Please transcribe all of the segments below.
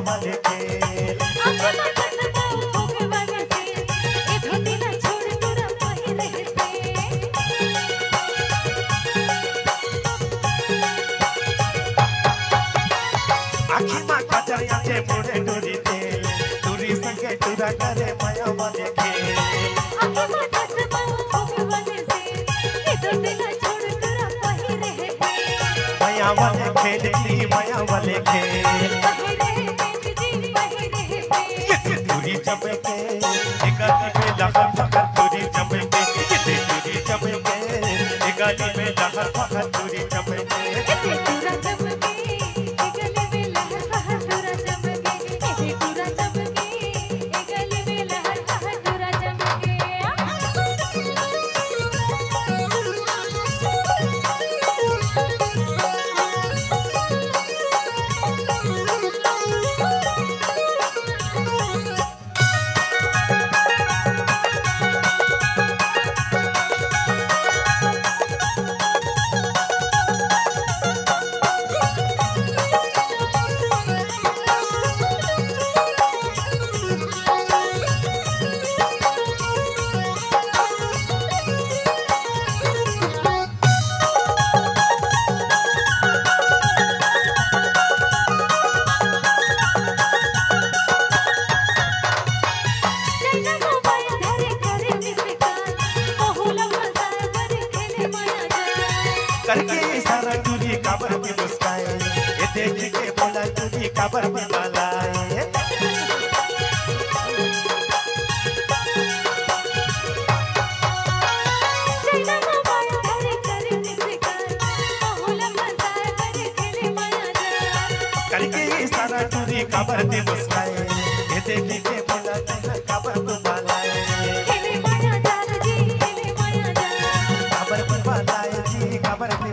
वाले खेल आखी माँ कचरिया के मोड़े डोरी तेल टूरी संगे टूरा करे माया वाले खेल माया वाले खेल ली माया वाले खेल टूरी चमके गाली में लहर फकर टूरी चमके टूरी चमके गाली में लहर फकर टूरी चमके करके इशारा टूरी काबर में मुस्काए ये देख के बोला टूरी काबर में लाए करके इशारा टूरी काबर में मुस्काए ये देख के बोला टूरी काबर में लाए काबर में लाए जी काबर में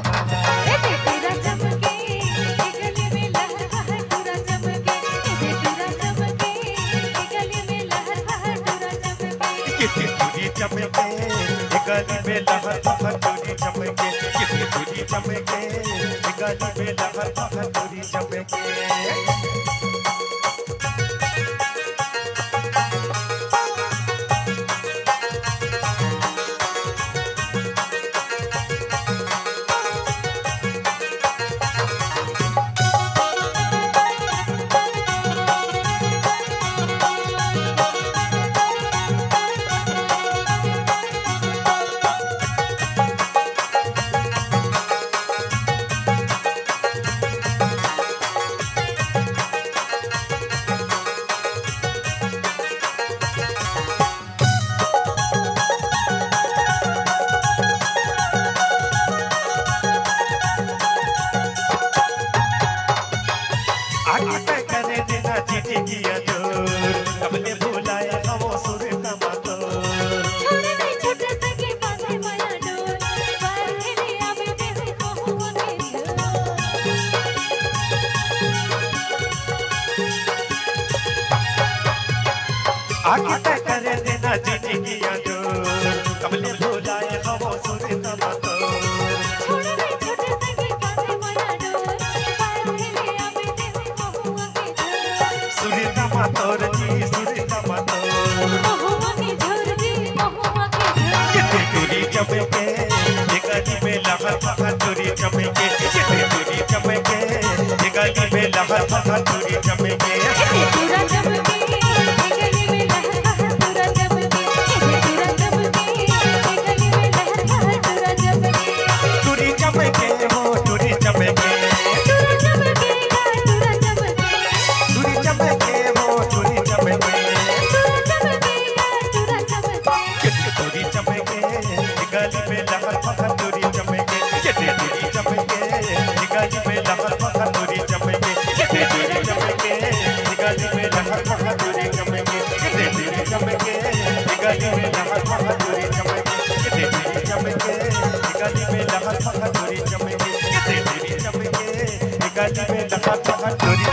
चमके गली में लहर फकर टूरी चमके कितनी टूरी चमके गली में लहर फकर टूरी चमके करे देना जीती किया जोर कबले भुलाया वो सुर का मातोर छोड़े नहीं छोटे से के बांधे माया डोर बाहर खेले आवे देहु बहुआ के आगे तय करे देना जीती किया जोर कबले भुलाया वो सुर का मातोर छोड़े नहीं छोटे से के बांधे माया डोर बाहर खेले आवे देहु बहुआ के सुरीता मातोर जी सुरीता मातोर बहुआ के झोर जी बहुआ के कितनी टूरी चमके गाली में लहर फकर टूरी चमके कितनी टूरी चमके गाली में लहर फकर टूरी चमके पूरा चमके गली में लहर फकर पूरा चमके पूरा चमके गली में लहर फकर पूरा चमके टूरी चमके वो टूरी चमके पूरा चमके पूरा चमके टूरी चमके वो टूरी चमके पूरा चमके कितनी टूरी चमके गाली में लहर फकर टूरी चमके कितनी टूरी चमके गाली में लहर फकर टूरी चमके कितनी टूरी चमके गाली में लहर फकर टूरी चमके कितनी टूरी चमके गाली में लहर फकर टूरी चमके कितनी टूरी चमके गाली में लहर फकर टूरी चमके कितनी टूरी चमके गाली में लहर फकर टूरी